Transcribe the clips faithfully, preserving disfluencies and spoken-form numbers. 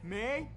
May?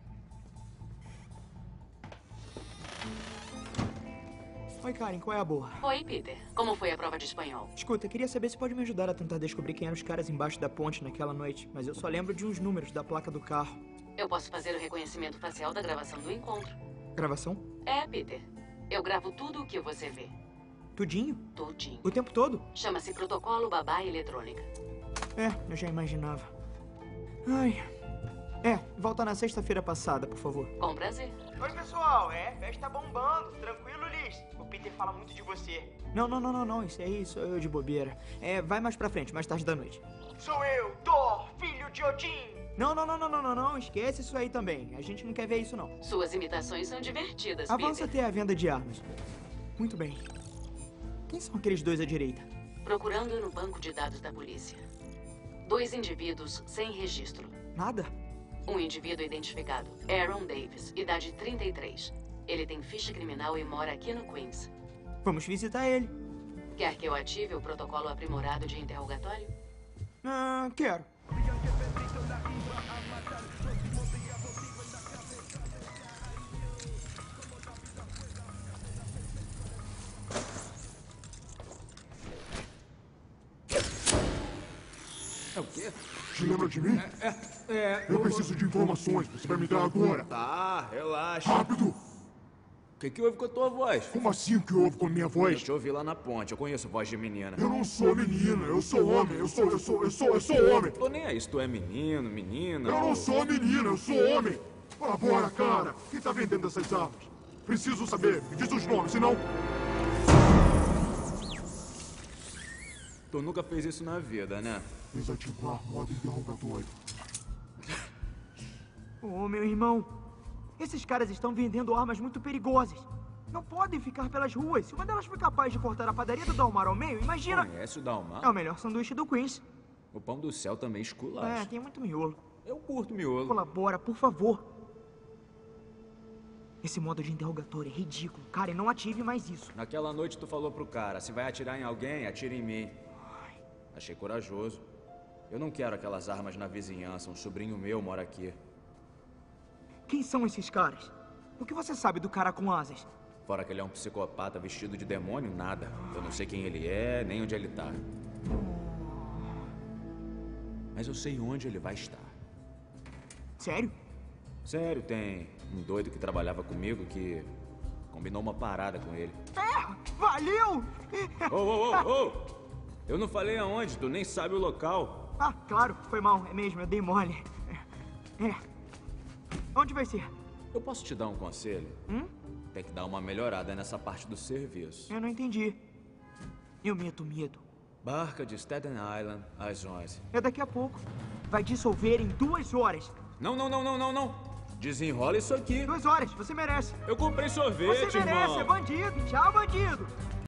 Oi, Karen, qual é a boa? Oi, Peter. Como foi a prova de espanhol? Escuta, queria saber se pode me ajudar a tentar descobrir quem eram os caras embaixo da ponte naquela noite, mas eu só lembro de uns números da placa do carro. Eu posso fazer o reconhecimento facial da gravação do encontro. Gravação? É, Peter. Eu gravo tudo o que você vê. Tudinho? Tudinho. O tempo todo? Chama-se Protocolo Babá Eletrônica. É, eu já imaginava. Ai... É, volta na sexta-feira passada, por favor. Com prazer. Oi, pessoal. É, festa bombando. Tranquilo, Liz? O Peter fala muito de você. Não, não, não, não, não. Isso aí sou eu de bobeira. É, vai mais pra frente, mais tarde da noite. Sou eu, Thor, filho de Odin. Não, não, não, não, não, não, não. Esquece isso aí também. A gente não quer ver isso, não. Suas imitações são divertidas, Avança Peter. até a venda de armas. Muito bem. Quem são aqueles dois à direita? Procurando no banco de dados da polícia. Dois indivíduos sem registro. Nada. Um indivíduo identificado, Aaron Davis, idade trinta e três. Ele tem ficha criminal e mora aqui no Queens. Vamos visitar ele. Quer que eu ative o protocolo aprimorado de interrogatório? Ah, quero. É o quê? Te lembra de mim? É, é, é Eu preciso de informações. Você vai me dar agora. Tá, relaxa. Rápido! O que que houve com a tua voz? Como assim o que houve com a minha voz? Eu te ouvi lá na ponte, eu conheço voz de menina. Eu não sou menina, eu sou homem. Eu sou, eu sou, eu sou, eu sou homem. Tô nem aí se tu é menino, menina. Eu não ou- sou menina, eu sou homem. Colabora, cara. Quem tá vendendo essas armas? Preciso saber. Me diz os nomes, senão... Tu nunca fez isso na vida, né? Desativar modo interrogatório. Ô, meu irmão, esses caras estão vendendo armas muito perigosas. Não podem ficar pelas ruas. Se uma delas foi capaz de cortar a padaria do Dalmar ao meio, imagina... Conhece o Dalmar? É o melhor sanduíche do Queens. O pão do céu também É, esculacha. tem muito miolo. Eu curto miolo. Colabora, por favor. Esse modo de interrogatório é ridículo. Karen, não ative mais isso. Naquela noite tu falou pro cara, se vai atirar em alguém, atira em mim. Achei corajoso. Eu não quero aquelas armas na vizinhança, um sobrinho meu mora aqui. Quem são esses caras? O que você sabe do cara com asas? Fora que ele é um psicopata vestido de demônio, nada. Eu não sei quem ele é, nem onde ele tá. Mas eu sei onde ele vai estar. Sério? Sério, tem um doido que trabalhava comigo que combinou uma parada com ele. É, valeu! Ô, ô, ô, ô! Eu não falei aonde, tu nem sabe o local. Ah, claro, foi mal, é mesmo, eu dei mole. É. Onde vai ser? Eu posso te dar um conselho? Hum? Tem que dar uma melhorada nessa parte do serviço. Eu não entendi. Eu meto medo. Barca de Staten Island, às onze. É daqui a pouco. Vai dissolver em duas horas. Não, não, não, não, não, não. Desenrola isso aqui. Duas horas, você merece. Eu comprei sorvete, Você merece, irmão. é bandido. Tchau, bandido.